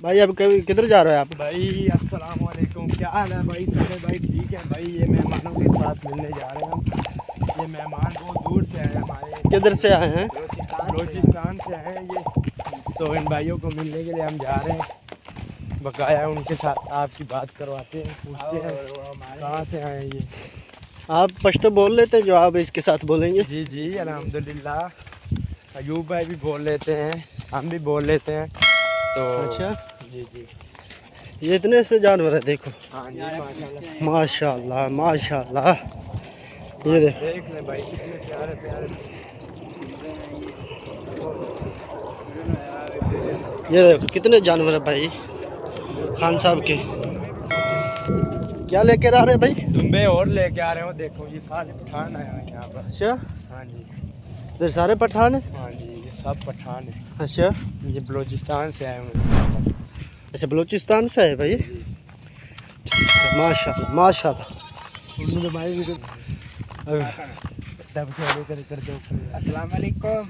भाई अब कभी किधर जा रहे हो आप? भाई अस्सलाम वालेकुम, क्या हाल है भाई? सारे भाई ठीक है भाई। ये मेहमानों के साथ मिलने जा रहे हैं हम। ये मेहमान बहुत दूर से आए हैं हमारे। किधर से आए हैं? बलूचिस्तान से आए हैं ये। तो इन भाइयों को मिलने के लिए हम जा रहे हैं। बकाया उनके साथ आपकी बात करवाते हैं, पूछते हैं कहाँ से आए हैं ये। आप पश्तो बोल लेते हैं जो आप इसके साथ बोलेंगे? जी जी अल्हम्दुलिल्लाह। अयूब भाई भी बोल लेते हैं, हम भी बोल लेते हैं। तो अच्छा जी जी। ये इतने से जानवर है, देखो। हाँ जी माशाल्लाह माशाल्लाह। ये देख ले भाई कितने प्यारे प्यारे। ये देखो कितने जानवर है भाई खान साहब के। क्या लेके आ रहे हैं भाई? दुम्बे और लेके आ रहे हो। देखो ये सारे पठान आए हैं यहाँ पर। अच्छा, हाँ जी। इधर सारे पठान है? हाँ जी, ये सब पठान है। अच्छा, ये बलूचिस्तान से आए हैं। अच्छा बलूचिस्तान से है भाई। माशाल्लाह माशाल्लाह। भाई भी अस्सलाम वालेकुम।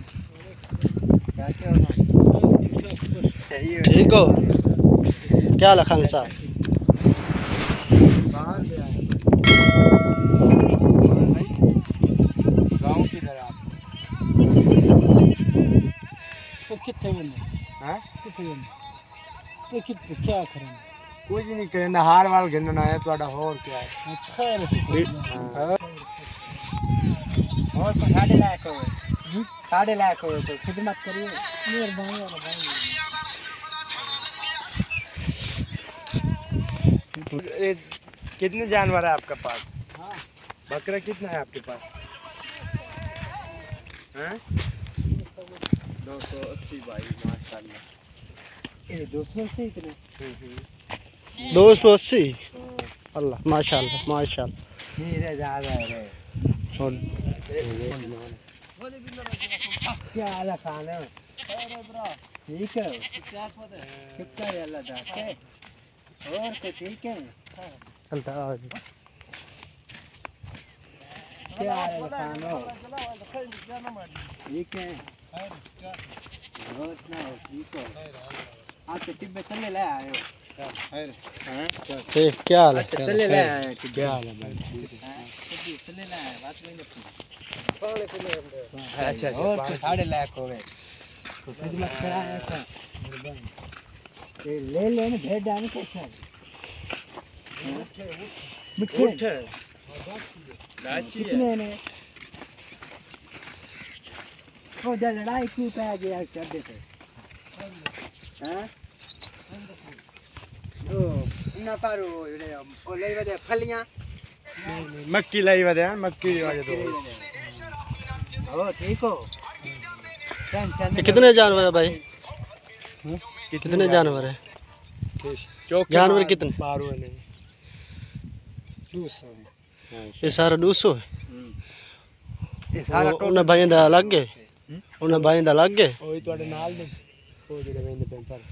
ठीक हो? क्या हाल है खान साहब? कहाँ से आए? गाँव किधर आप? तो कितने हाँ तो कितने क्या करें? कुछ नहीं करें, हार वाल गिनना है थोड़ा। और क्या है? अच्छा और तो साढ़े लाख हो, साढ़े लाख हो तो खिदमत करिए। मेहरबानी वाला भाई। कितने जानवर है आपके पास? हाँ बकरा कितना है आपके पास? हैं? 280 भाई माशाल्लाह। ये 200 से इतने 280। अल्लाह माशाल्लाह माशाल्लाह। धीरे ज़्यादा है। और क्या हाल है खाने में? ठीक है, कितना है अल्लाह जाके? और तो ठीक है। चलता है। क्या हाल है खानो? ठीक है। और ना ठीक हो? आप तो टिब्बे चले ले आए हो। ठीक, क्या हाल है? चले ले आए। क्या हाल है भाई? चले ले आए, बात नहीं करती। अच्छा और तो 2.5 लाख हो गए। तो खिदमत करा है ऐसा। ये ले लेने भेड़ डालने कैसा है? मिठे कितने ने? वो जब लड़ाई क्यों पै गया चढ़े थे? हैं? ना पारो ओ ले वदे फलियां। मक्की लाई वदे मक्की वाले दो। ओ ठीक हो? ये कितने जानवर है भाई? कितने जानवर है? जानवर कितने? पारो नहीं 200 ये सारा 200 है। ये सारा उन्हें भाई दा लग गए, उन्हें भाई दा लग गए। ओही ਤੁਹਾਡੇ ਨਾਲ ਦੇ ਉਹ ਜਿਹੜੇ ਵੇਂਦੇ ਪਏ ਪਰ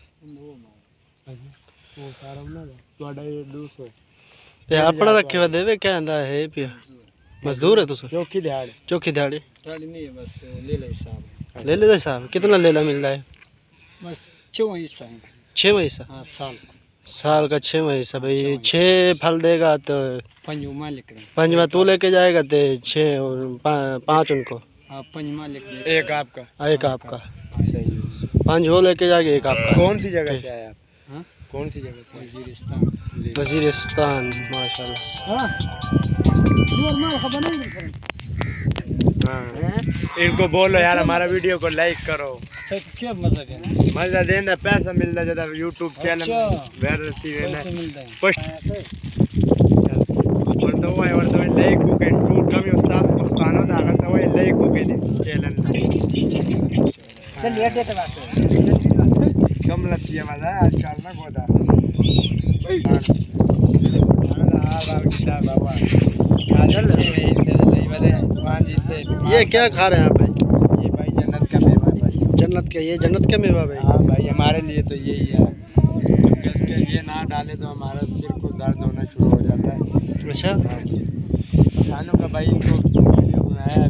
ਉਹ ਸਾਰਾ ਉਹਨਾਂ ਦਾ ਤੁਹਾਡਾ ਇਹ 200 ये अपना रखे हुए देवे क्या आंदा है पिया? मजदूर है तुस? ਚੌਕੀ ਦਿਹਾੜ चौकी दिहाड़ी गाड़ी नहीं है, बस ले ले साहब। ले ले साहब। कितना लेला मिलता है? बस 6 हिस्सा है। 6 महीसा? हाँ साल साल का 6 महीसा भाई। 6 फल देगा तो 5 मालिक ने। 5वां तू लेके जाएगा तो 6 और 5 उनको। हाँ 5 मालिक ने। एक आपका एक आपका। सही। 5 वो लेके जाएगा, एक आपका। कौन सी जगह से आए आप? हाँ कौन सी जगह से? वजीरिस्तान। वजीरिस्तान माशाल्लाह। हाँ माल खबर नहीं है। हाँ इनको बोलो यार हमारा वीडियो को लाइक करो। तो क्या मजा है? मजा देना, पैसा मिलता ज्यादा यूट्यूब चैनल अच्छा। वैरसी वेना पैसे मिलते हैं। फर्स्ट वर्तो है वर्तो लाइक को के टूट कमी उस्ताद पाकिस्तान दा गंदा वो लाइक को के चैनल चल ये दे बात कम लगती है मजा आजकल ना गोदा बाबा ये क्या खा रहे हैं आप भाई? ये भाई जन्नत का मेवा भाई। जन्नत का? ये जन्नत का मेवा भाई? हाँ भाई हमारे लिए तो यही है। इसके ये ना डाले तो हमारा सिर को दर्द होना शुरू हो जाता है। अच्छा खानों का भाई इनको वीडियो बनाया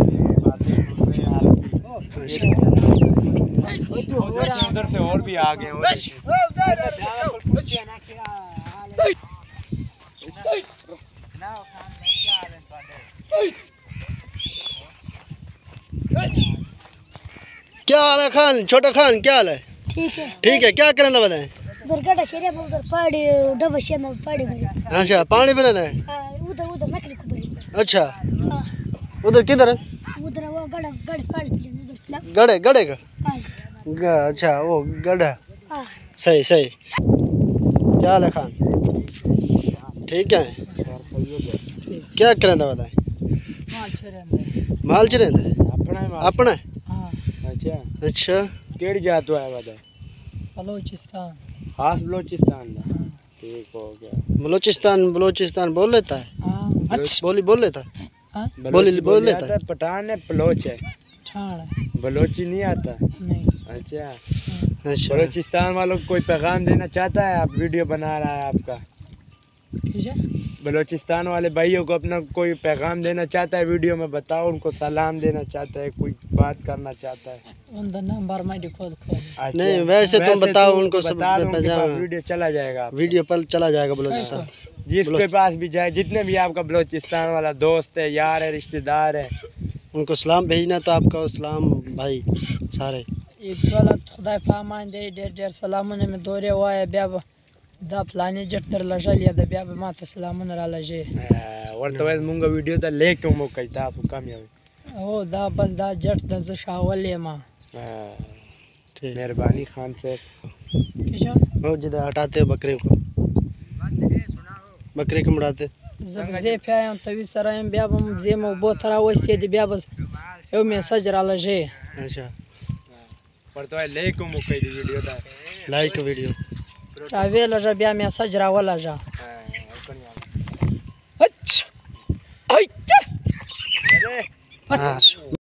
उधर से और भी आ गए। क्या हाल है खान? छोटा खान क्या हाल है? ठीक है। ठीक है, क्या करना बताएं? दुर्घटना शेरे में उधर पहाड़ी डबशिया में पहाड़ी में। अच्छा, पानी में रहता है। उधर उधर नकली खुबरी। अच्छा, हाँ, उधर किधर है? उधर वो गड़ गड़ पहाड़ी उधर। गड़े गड़े का? हाँ अच्छा, वो गड़ा। हाँ। सही सही। क्या हाल है खान? ठीक है। क्या करना बताएं? माल च रहता है? अपना? अच्छा अच्छा, केड़ी जात है बता? बलोचिस्तान। खास बलोचिस्तान दा। ठीक हो गया। बलोचिस्तान बोल लेता है? हाँ। बोली बोल लेता है? हाँ? बोल लेता है? पठान है, बलोच है। बलोची नहीं आता? नहीं। अच्छा, अच्छा, बलोचिस्तान वालों को कोई पैगाम देना चाहता है? आप वीडियो बना रहा है आपका, बलोचिस्तान वाले भाइयों को अपना कोई पैगाम देना चाहता है वीडियो में, बताओ उनको, सलाम देना चाहता है, कोई बात करना चाहता है? अच्छा, नहीं वैसे तुम बताओ उनको, सब बता दो, वीडियो चला जाएगा, वीडियो पर चला जाएगा बलोचिस्तान। जिसके पास भी जाए, जितने भी आपका बलोचिस्तान वाला दोस्त है, यार है, रिश्तेदार है, उनको सलाम भेजना तो आपका सलाम भाई सारे। खुदा फरमान दे डेर सलामुन में दोरे हुआ है ब्याब दा फलाने जट तर लजा लिया दा ब्याब माता सलामुन रा लजे और तो वैसे मुंगा वीडियो दा ले क्यों मो कहता आप कामयाब ओ दा बस दा जट द शावले मा। ठीक, मेहरबानी खान से। किशा बहुत ज़्यादा हटाते हो बकरे को, बकरे को मुड़ाते। जब जे फ्याम तवी सरायम ब्याब जे मो बो थरा वस्ते दे ब्याब यो में सजरा लजे। अच्छा, पर तो ले क्यों मो कह दी वीडियो दा लाइक वीडियो चावे लजा ब्या में सजरा वाला जा। अच्छा, हाँ।